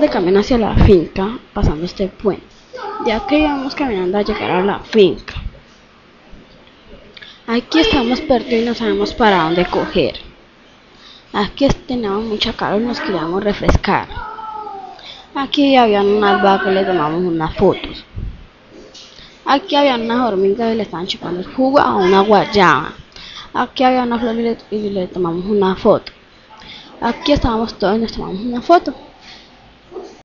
de camino hacia la finca, pasando este puente. Ya que íbamos caminando a llegar a la finca. Aquí estamos perdidos y no sabemos para dónde coger. Aquí teníamos mucha calor y nos queríamos refrescar. Aquí habían unas vacas y le tomamos unas fotos. Aquí había unas hormigas y le estaban chupando el jugo a una guayaba. Aquí había una flor y le tomamos una foto. Aquí estábamos todos y nos tomamos una foto.